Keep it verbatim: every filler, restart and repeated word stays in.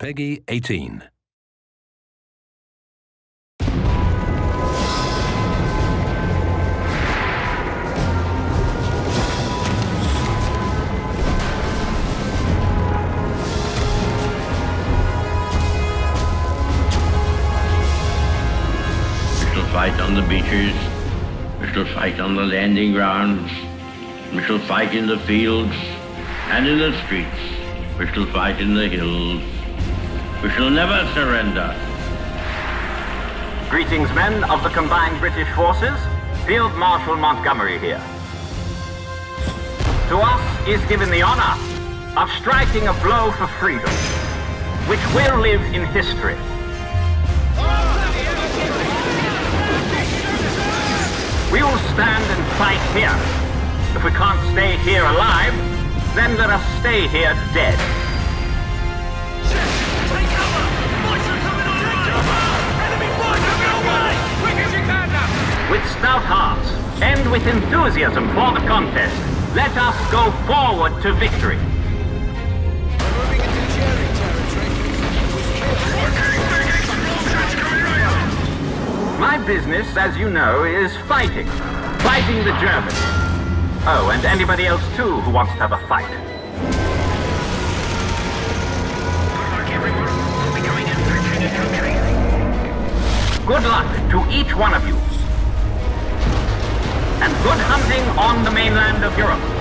Peggy eighteen. We shall fight on the beaches, we shall fight on the landing grounds, we shall fight in the fields and in the streets, we shall fight in the hills, we shall never surrender. Greetings, men of the combined British forces. Field Marshal Montgomery here. To us is given the honor of striking a blow for freedom, which will live in history. We will stand and fight here. If we can't stay here alive, then let us stay here dead. Take cover! Boys are coming on! Take cover! Enemy boys are coming away! Quick as you can now! With stout hearts and with enthusiasm for the contest, let us go forward to victory. We're moving into Cherry territory. We're getting big explosions coming right up! My business, as you know, is fighting. Fighting the Germans. Oh, and anybody else too who wants to have a fight. Good luck to each one of you. And good hunting on the mainland of Europe.